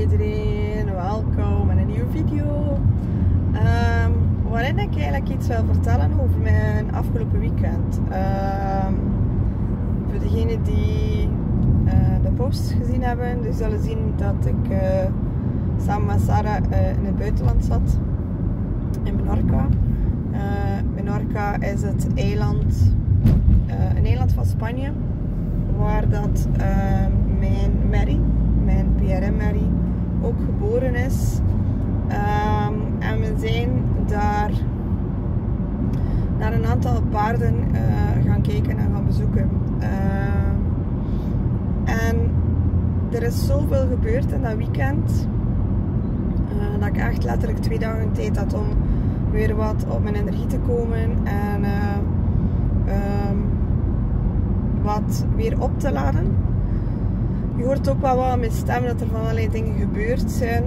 iedereen, welkom in een nieuwe video waarin ik eigenlijk iets wil vertellen over mijn afgelopen weekend. Voor degenen die de post gezien hebben, die zullen zien dat ik samen met Sarah in het buitenland zat, in Menorca. Menorca is het eiland, een eiland van Spanje, waar dat mijn PRM-merrie, ook geboren is. En we zijn daar naar een aantal paarden gaan kijken en gaan bezoeken. En er is zoveel gebeurd in dat weekend, dat ik echt letterlijk 2 dagen tijd had om weer wat op mijn energie te komen en wat weer op te laden. Je hoort ook wel wat aan mijn stem dat er van allerlei dingen gebeurd zijn.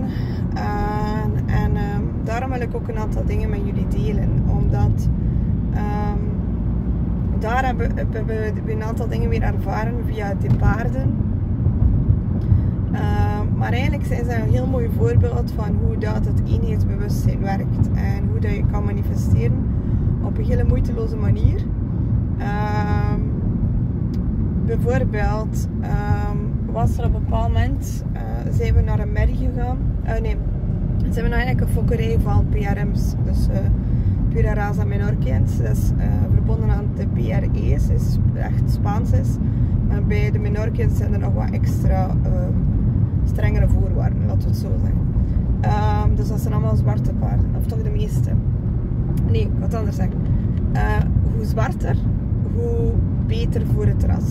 Daarom wil ik ook een aantal dingen met jullie delen. Omdat daar hebben we een aantal dingen weer ervaren via de paarden. Maar eigenlijk zijn ze een heel mooi voorbeeld van hoe dat het eenheidsbewustzijn werkt. En hoe dat je kan manifesteren op een hele moeiteloze manier. Bijvoorbeeld was er op een bepaald moment, zijn we naar een merrie gegaan. Zijn we naar eigenlijk een fokkerij van PRM's, dus Pura Raza Menorquiens. Dat is verbonden aan de PRE's, is echt Spaans is. Maar bij de Menorquiens zijn er nog wat extra strengere voorwaarden, laten we het zo zeggen. Dus dat zijn allemaal zwarte paarden, of toch de meeste. Nee, ik ga het anders zeggen. Hoe zwarter, hoe beter voor het ras.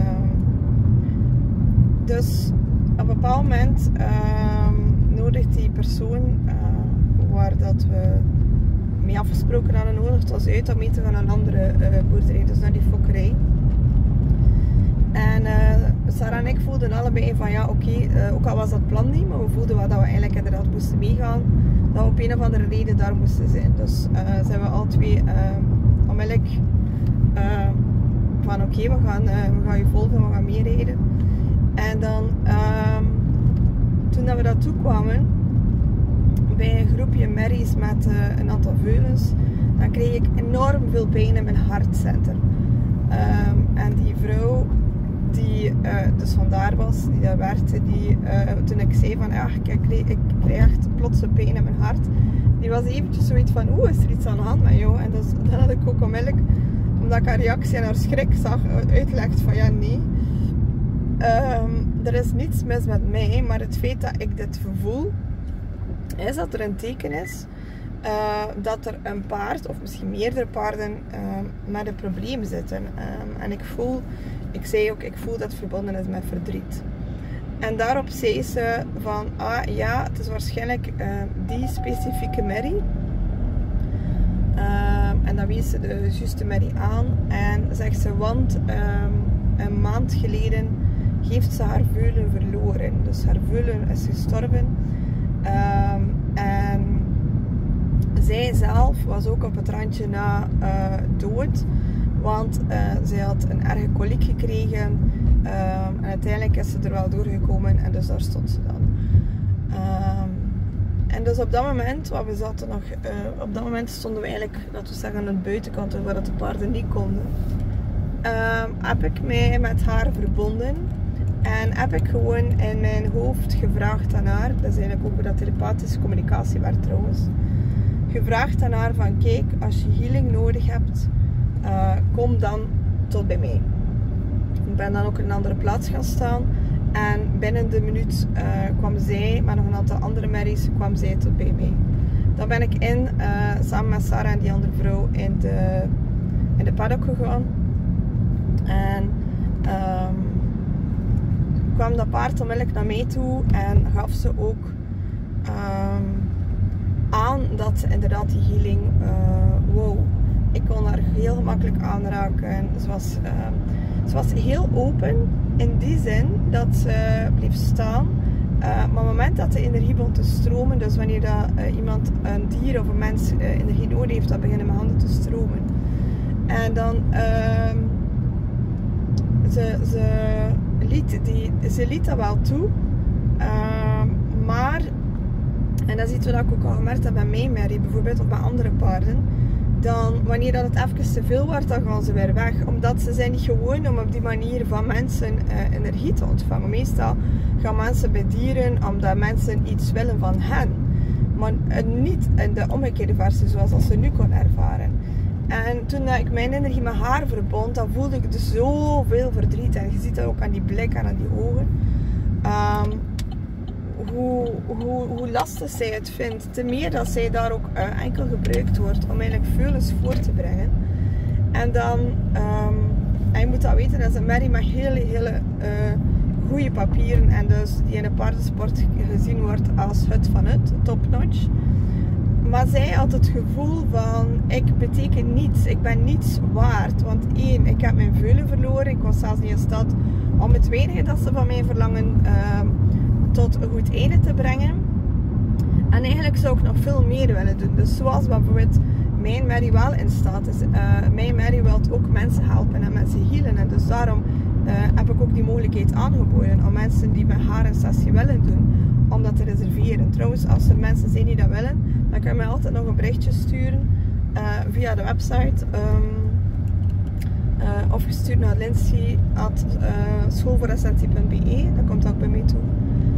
Dus op een bepaald moment nodigt die persoon waar dat we mee afgesproken hadden nodig was uit om mee te gaan naar een andere boerderij, dus naar die fokkerij. En Sarah en ik voelden allebei van ja oké, ook al was dat plan niet, maar we voelden wel dat we eigenlijk inderdaad moesten meegaan, dat we op een of andere reden daar moesten zijn. Dus zijn we al twee onmiddellijk van oké, we gaan je volgen, we gaan meerijden. En dan toen dat we dat toekwamen bij een groepje merries met een aantal veulens, dan kreeg ik enorm veel pijn in mijn hartcentrum. En die vrouw die dus vandaar was, die daar werkte, toen ik zei van ja, ik kreeg echt plots een pijn in mijn hart, die was eventjes zoiets van oeh, is er iets aan de hand met jou? En dus, dan had ik ook onmiddellijk, omdat ik haar reactie en haar schrik zag, uitgelegd van ja, nee. Er is niets mis met mij, maar het feit dat ik dit voel, is dat er een teken is dat er een paard, of misschien meerdere paarden, met een probleem zitten. En ik zei ook, ik voel dat het verbonden is met verdriet. En daarop zei ze van, ah ja, het is waarschijnlijk die specifieke merrie. En dan wees ze de juiste merrie aan en zegt ze, want een maand geleden heeft ze haar veulen verloren. Dus haar veulen is gestorven. En zij zelf was ook op het randje na dood. Want zij had een erge koliek gekregen. En uiteindelijk is ze er wel doorgekomen. En dus daar stond ze dan. En dus op dat moment, waar we zaten nog, op dat moment stonden we eigenlijk, laten we zeggen, aan de buitenkant, waar de paarden niet konden. Heb ik mij met haar verbonden. En heb ik gewoon in mijn hoofd gevraagd aan haar, dat is eigenlijk ook hoe dat telepathische communicatie werd trouwens, gevraagd aan haar van kijk, als je healing nodig hebt, kom dan tot bij mij. Ik ben dan ook in een andere plaats gaan staan en binnen de minuut kwam zij, met nog een aantal andere merries, kwam zij tot bij mij. Dan ben ik samen met Sarah en die andere vrouw in de paddock gegaan en kwam dat paard onmiddellijk naar mij toe en gaf ze ook aan dat ze inderdaad die healing wou. Ik kon haar heel gemakkelijk aanraken. Ze was heel open in die zin dat ze bleef staan. Maar op het moment dat de energie begon te stromen, dus wanneer dat, iemand, een dier of een mens energie nodig heeft, dan beginnen mijn handen te stromen. En dan ze liet dat wel toe, Maar, en dat is iets wat ik ook al gemerkt heb bij mijn merrie bijvoorbeeld, of bij andere paarden, dan wanneer dat het even te veel wordt, dan gaan ze weer weg. Omdat ze zijn niet gewoon om op die manier van mensen energie te ontvangen. Meestal gaan mensen bij dieren omdat mensen iets willen van hen. Maar niet in de omgekeerde versie zoals dat ze nu kon ervaren. En toen ik mijn energie met haar verbond, dan voelde ik dus zoveel verdriet. En je ziet dat ook aan die blik en aan die ogen. Hoe lastig zij het vindt. Ten meer dat zij daar ook enkel gebruikt wordt om eigenlijk veulens voor te brengen. En dan, en je moet dat weten, dat is een merrie met hele goede papieren. En dus die in de paardensport gezien wordt als het van het, top-notch. Maar zij had het gevoel van, ik beteken niets, ik ben niets waard. Want één, ik heb mijn veulen verloren, ik was zelfs niet in staat om het weinige dat ze van mij verlangen tot een goed einde te brengen. En eigenlijk zou ik nog veel meer willen doen. Dus zoals bijvoorbeeld mijn merrie wel in staat is. Mijn merrie wil ook mensen helpen en mensen healen. En dus daarom heb ik ook die mogelijkheid aangeboden om mensen die met haar een sessie willen doen, om dat te reserveren. Trouwens, als er mensen zijn die dat willen, dan kan je mij altijd nog een berichtje sturen via de website. Of gestuurd naar lindsay@schoolvooressentie.be. Dat komt ook bij mij toe.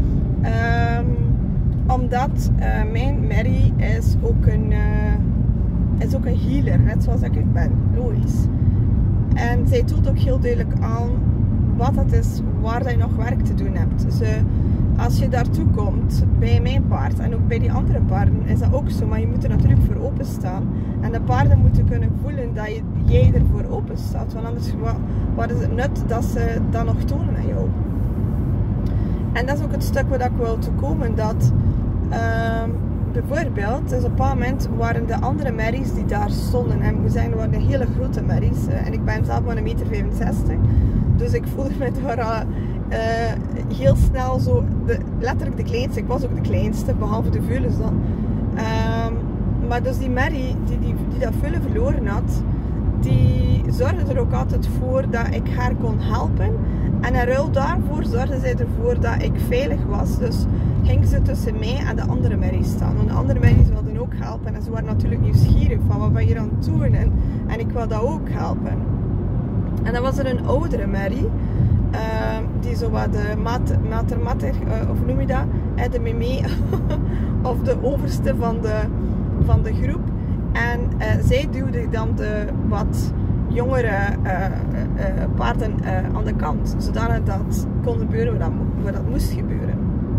Omdat mijn merrie is ook een healer, net zoals ik ben, logisch. En zij toont ook heel duidelijk aan wat het is waar je nog werk te doen hebt. Dus als je daartoe komt bij mijn paard en ook bij die andere paarden is dat ook zo, maar je moet er natuurlijk voor openstaan. En de paarden moeten kunnen voelen dat jij ervoor open staat, want anders wat is het nut dat ze dat nog tonen aan jou. En dat is ook het stuk waar ik wil toe komen, dat bijvoorbeeld, dus op een bepaald moment waren de andere merries die daar stonden, en ik moet zeggen, dat waren hele grote merries, en ik ben zelf maar 1,65 meter, dus ik voelde me daar heel snel zo, letterlijk de kleinste, ik was ook de kleinste, behalve de veulens dan. Maar dus die merrie die dat veulen verloren had, die zorgde er ook altijd voor dat ik haar kon helpen. En in ruil daarvoor zorgde zij ervoor dat ik veilig was. Dus ging ze tussen mij en de andere merries staan. Want de andere merries wilden ook helpen. En ze waren natuurlijk nieuwsgierig van, wat ben je aan het doen? En ik wil dat ook helpen. En dan was er een oudere merrie. Die zo wat de mater, of noem je dat? De meme, of de overste van de groep. En zij duwde dan de wat jongere paarden aan de kant, zodat dat kon gebeuren waar dat moest gebeuren.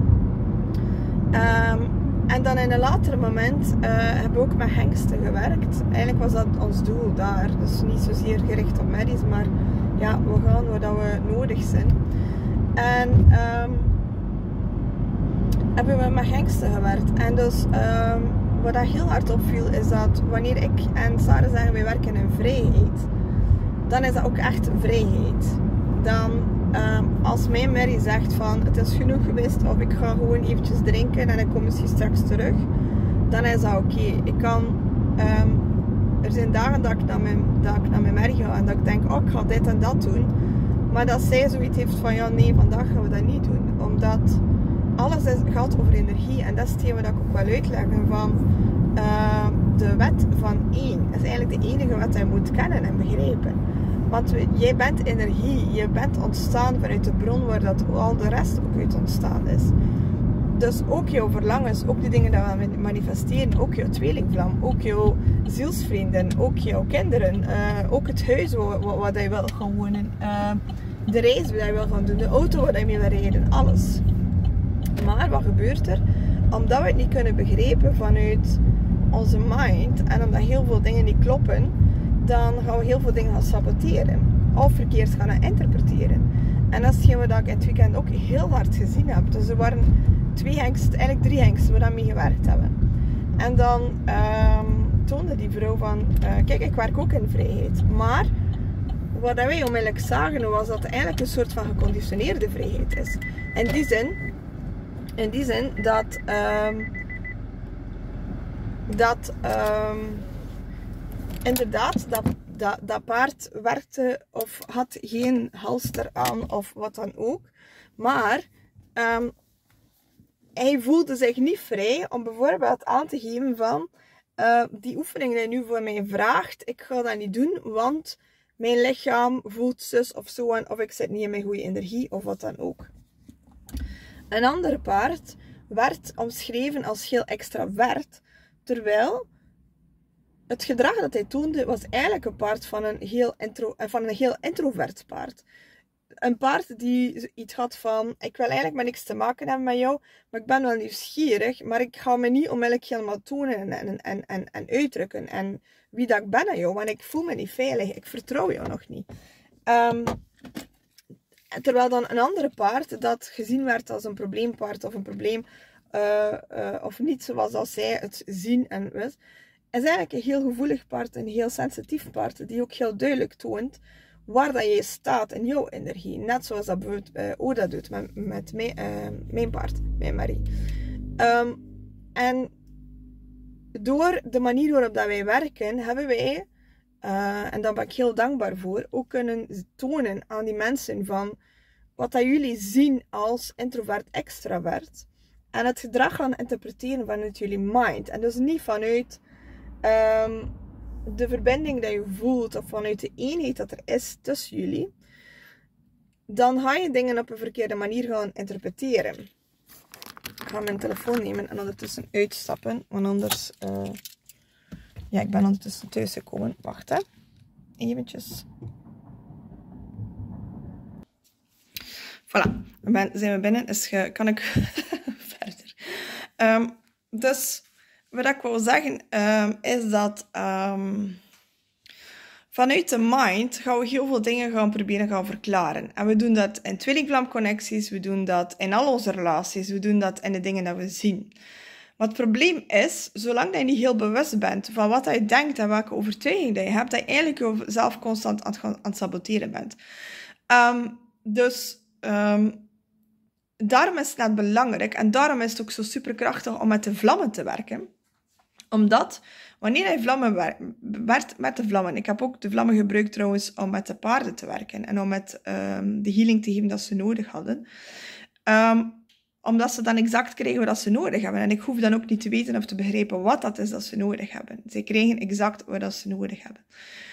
En dan in een later moment hebben we ook met hengsten gewerkt. Eigenlijk was dat ons doel daar, dus niet zozeer gericht op merries, maar ja, we gaan waar dat we nodig zijn. En hebben we met hengsten gewerkt. En dus wat dat heel hard opviel is dat wanneer ik en Sarah zeggen wij werken in vrijheid, dan is dat ook echt vrijheid. Dan als mijn merrie zegt van het is genoeg geweest of ik ga gewoon eventjes drinken en ik kom misschien straks terug, dan is dat oké. Ik kan, er zijn dagen dat ik naar mijn merrie ga en dat ik denk, oh ik ga dit en dat doen, maar dat zij zoiets heeft van ja nee, vandaag gaan we dat niet doen, omdat alles gaat over energie. En dat is hetgeen wat ik ook wil uitleggen van de wet van 1. Dat is eigenlijk de enige wet die je moet kennen en begrijpen. Want jij bent energie. Je bent ontstaan vanuit de bron waar dat al de rest ook uit ontstaan is. Dus ook jouw verlangens, ook de dingen die we manifesteren, ook jouw tweelingvlam, ook jouw zielsvrienden, ook jouw kinderen, ook het huis waar je wil gaan wonen, de reis waar je wil gaan doen, de auto waar je mee wil rijden, alles. Maar wat gebeurt er? Omdat we het niet kunnen begrijpen vanuit onze mind en omdat heel veel dingen niet kloppen, dan gaan we heel veel dingen gaan saboteren of verkeerd gaan interpreteren. En dat is hetgeen wat ik in het weekend ook heel hard gezien heb. Dus er waren 2 hengsten, eigenlijk 3 hengsten waar we mee gewerkt hebben. En dan toonde die vrouw van, kijk, ik werk ook in vrijheid. Maar wat wij onmiddellijk zagen was dat het eigenlijk een soort van geconditioneerde vrijheid is. In die zin dat inderdaad dat paard werkte of had geen halster aan of wat dan ook. Maar hij voelde zich niet vrij om bijvoorbeeld aan te geven van die oefening die je nu voor mij vraagt, ik ga dat niet doen, want mijn lichaam voelt zus of zo en of ik zit niet in mijn goede energie of wat dan ook. Een ander paard werd omschreven als heel extravert, terwijl het gedrag dat hij toonde was eigenlijk een paard van een heel introvert paard. Een paard die iets had van, ik wil eigenlijk maar niks te maken hebben met jou, maar ik ben wel nieuwsgierig, maar ik ga me niet onmiddellijk helemaal tonen en uitdrukken en wie dat ik ben aan jou, want ik voel me niet veilig, ik vertrouw jou nog niet. Terwijl dan een andere paard dat gezien werd als een probleempaard of een probleem, of niet zoals als zij het zien en wist, is eigenlijk een heel gevoelig paard, een heel sensitief paard, die ook heel duidelijk toont waar dat je staat in jouw energie. Net zoals dat bijvoorbeeld Oda doet met mijn paard, mijn Marie. En door de manier waarop dat wij werken, hebben wij, en daar ben ik heel dankbaar voor, ook kunnen tonen aan die mensen van wat dat jullie zien als introvert-extravert. En het gedrag gaan interpreteren vanuit jullie mind. En dus niet vanuit de verbinding die je voelt of vanuit de eenheid dat er is tussen jullie, dan ga je dingen op een verkeerde manier gaan interpreteren. Ik ga mijn telefoon nemen en ondertussen uitstappen, want anders... ja, ik ben ondertussen thuis gekomen. Wacht, hè. Eventjes. Voilà, zijn we binnen, dus kan ik verder. Dus... Wat ik wil zeggen is dat vanuit de mind gaan we heel veel dingen gaan proberen gaan verklaren. En we doen dat in tweelingvlamconnecties, we doen dat in al onze relaties, we doen dat in de dingen dat we zien. Maar het probleem is, zolang je niet heel bewust bent van wat je denkt en welke overtuiging dat je hebt, dat je eigenlijk jezelf constant aan het saboteren bent. Daarom is het net belangrijk en daarom is het ook zo superkrachtig om met de vlammen te werken. Omdat, wanneer je vlammen werkt met de vlammen... Ik heb ook de vlammen gebruikt trouwens om met de paarden te werken. En om met de healing te geven dat ze nodig hadden. Omdat ze dan exact krijgen wat ze nodig hebben. En ik hoef dan ook niet te weten of te begrijpen wat dat is dat ze nodig hebben. Ze krijgen exact wat ze nodig hebben.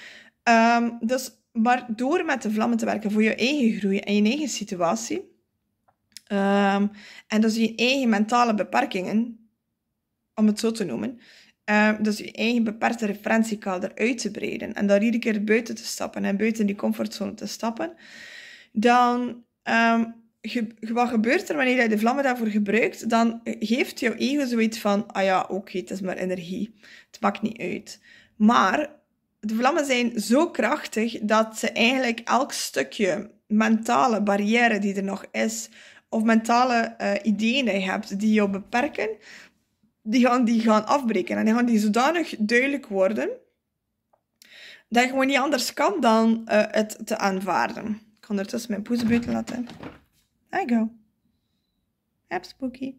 Maar door met de vlammen te werken voor je eigen groei en je eigen situatie... en dus je eigen mentale beperkingen, om het zo te noemen... dus je eigen beperkte referentiekader uit te breiden en daar iedere keer buiten te stappen en buiten die comfortzone te stappen, dan wat gebeurt er wanneer je de vlammen daarvoor gebruikt? Dan geeft jouw ego zoiets van, ah ja, oké, het is maar energie, het maakt niet uit. Maar de vlammen zijn zo krachtig dat ze eigenlijk elk stukje mentale barrière die er nog is, of mentale ideeën die je hebt die jou beperken, die gaan afbreken. En die gaan zodanig duidelijk worden dat je gewoon niet anders kan dan het te aanvaarden. Ik ga ondertussen mijn poes buiten laten. There you go. Yep, Spooky.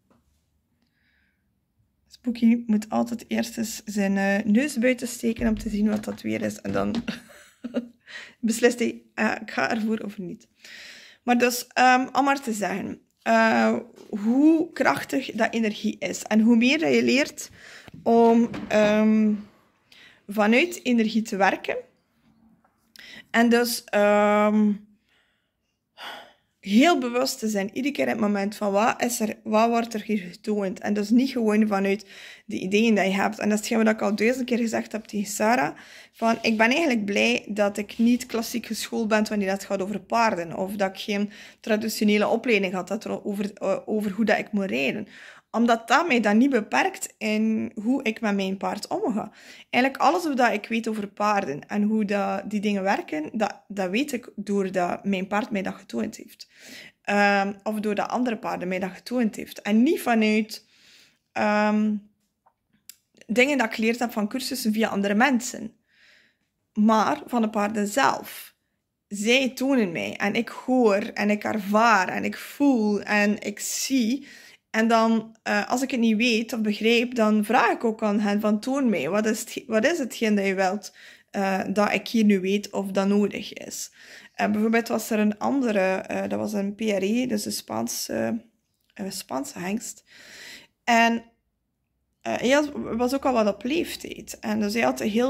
Spooky moet altijd eerst eens zijn neus buiten steken om te zien wat dat weer is. En dan beslist hij, ik ga ervoor of niet. Maar dus, om maar te zeggen... hoe krachtig dat energie is. En hoe meer dat je leert om vanuit energie te werken. En dus heel bewust te zijn, iedere keer in het moment van wat wordt er hier getoond. En dus niet gewoon vanuit de ideeën die je hebt. En dat is wat ik al 1000 keer gezegd heb tegen Sarah. Van, ik ben eigenlijk blij dat ik niet klassiek geschoold ben wanneer het gaat over paarden. Of dat ik geen traditionele opleiding had over hoe dat ik moet rijden. Omdat dat mij dan niet beperkt in hoe ik met mijn paard omga. Eigenlijk alles wat ik weet over paarden en hoe die dingen werken, dat weet ik doordat mijn paard mij dat getoond heeft. Of doordat andere paarden mij dat getoond heeft. En niet vanuit dingen dat ik geleerd heb van cursussen via andere mensen. Maar van de paarden zelf. Zij tonen mij. En ik hoor en ik ervaar en ik voel en ik zie. En dan, als ik het niet weet of begrijp, dan vraag ik ook aan hen van toon mij. Wat is hetgeen dat je wilt dat ik hier nu weet of dat nodig is? Bijvoorbeeld was er een andere, dat was een PRE, dus een Spaanse Spaanse hengst. En hij was ook al wat op leeftijd. En dus hij had een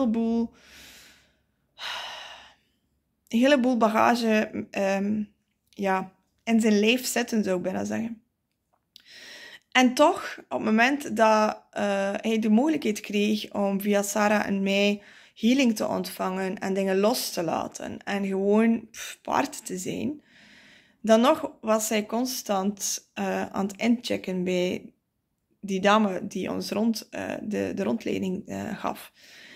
heleboel bagage in zijn lijf zitten, zou ik bijna zeggen. En toch, op het moment dat hij de mogelijkheid kreeg om via Sarah en mij healing te ontvangen en dingen los te laten en gewoon paard te zijn, dan nog was hij constant aan het inchecken bij die dame die ons de rondleiding gaf.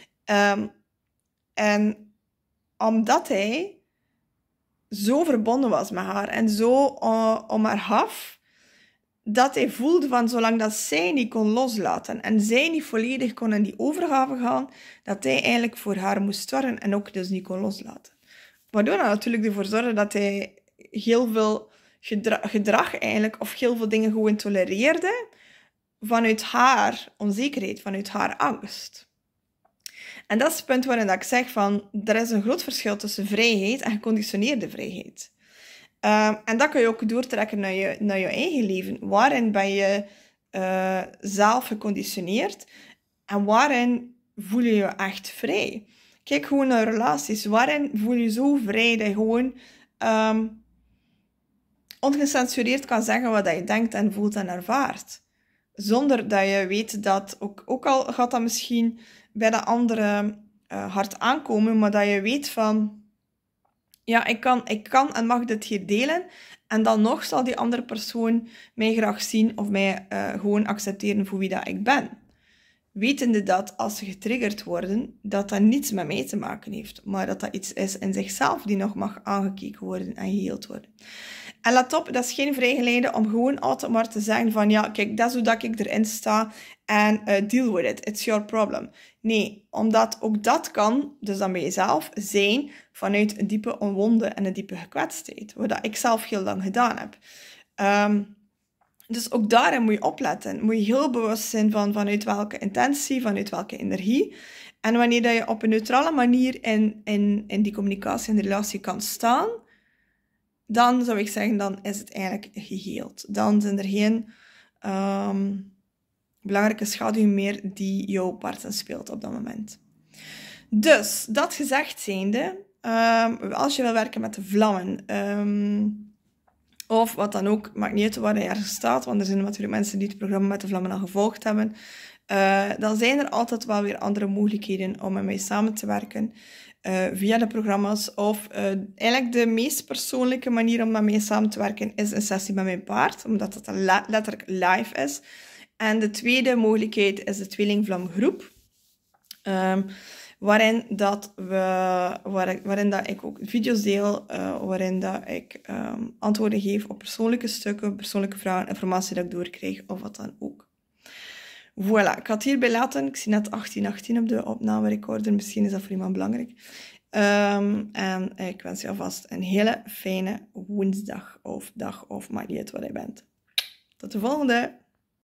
En omdat hij zo verbonden was met haar en zo om haar gaf, dat hij voelde van zolang dat zij niet kon loslaten en zij niet volledig kon in die overgave gaan, dat hij eigenlijk voor haar moest zorgen en ook dus niet kon loslaten. Waardoor dat natuurlijk ervoor zorgde dat hij heel veel gedrag eigenlijk, of heel veel dingen gewoon tolereerde, vanuit haar onzekerheid, vanuit haar angst. En dat is het punt waarin ik zeg van, er is een groot verschil tussen vrijheid en geconditioneerde vrijheid. En dat kun je ook doortrekken naar je eigen leven. Waarin ben je zelf geconditioneerd en waarin voel je je echt vrij? Kijk gewoon naar relaties. Waarin voel je zo vrij dat je gewoon ongecensureerd kan zeggen wat je denkt en voelt en ervaart? Zonder dat je weet dat, ook al gaat dat misschien bij de andere hard aankomen, maar dat je weet van, ja, ik kan en mag dit hier delen. En dan nog zal die andere persoon mij graag zien of mij gewoon accepteren voor wie dat ik ben. Wetende dat als ze getriggerd worden, dat dat niets met mij te maken heeft. Maar dat dat iets is in zichzelf die nog mag aangekeken worden en geheeld worden. En let op, dat is geen vrijgeleide om gewoon altijd maar te zeggen van, ja, kijk, dat is hoe dat ik erin sta en deal with it, it's your problem. Nee, omdat ook dat kan, dus dan bij jezelf, zijn vanuit een diepe onwonde en een diepe gekwetstheid. Wat ik zelf heel lang gedaan heb. Dus ook daarin moet je opletten. Moet je heel bewust zijn vanuit welke intentie, vanuit welke energie. En wanneer dat je op een neutrale manier in die communicatie en de relatie kan staan, dan zou ik zeggen, dan is het eigenlijk geheeld. Dan zijn er geen belangrijke schaduw meer die jouw partner speelt op dat moment. Dus, dat gezegd zijnde, als je wil werken met de vlammen, of wat dan ook, maakt niet uit waar je ergens staat, want er zijn natuurlijk mensen die het programma met de vlammen al gevolgd hebben, dan zijn er altijd wel weer andere mogelijkheden om met mij samen te werken. Via de programma's, of eigenlijk de meest persoonlijke manier om met mij samen te werken is een sessie met mijn paard, omdat het letterlijk live is. En de tweede mogelijkheid is de tweelingvlamgroep, waarin dat ik ook video's deel, waarin dat ik antwoorden geef op persoonlijke stukken, persoonlijke vragen, informatie dat ik doorkrijg, of wat dan ook. Voilà, ik ga het hierbij laten. Ik zie net 18:18 op de opname-recorder. Misschien is dat voor iemand belangrijk. En ik wens je alvast een hele fijne woensdag of dag of maakt niet uit wat je bent. Tot de volgende!